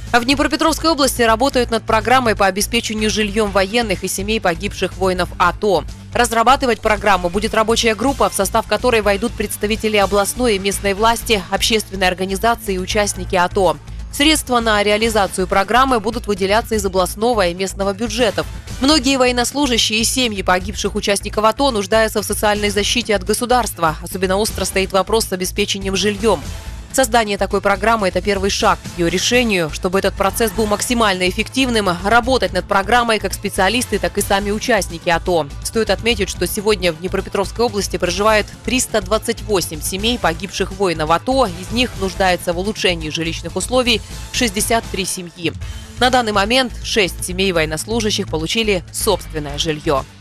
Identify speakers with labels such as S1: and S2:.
S1: А в Днепропетровской области работают над программой по обеспечению жильем военных и семей погибших воинов АТО. Разрабатывать программу будет рабочая группа, в состав которой войдут представители областной и местной власти, общественной организации и участники АТО. Средства на реализацию программы будут выделяться из областного и местного бюджетов. Многие военнослужащие и семьи погибших участников АТО нуждаются в социальной защите от государства. Особенно остро стоит вопрос с обеспечением жильем. Создание такой программы – это первый шаг к ее решению. Чтобы этот процесс был максимально эффективным, работать над программой как специалисты, так и сами участники АТО. Стоит отметить, что сегодня в Днепропетровской области проживает 328 семей погибших воинов АТО. Из них нуждается в улучшении жилищных условий 63 семьи. На данный момент 6 семей военнослужащих получили собственное жилье.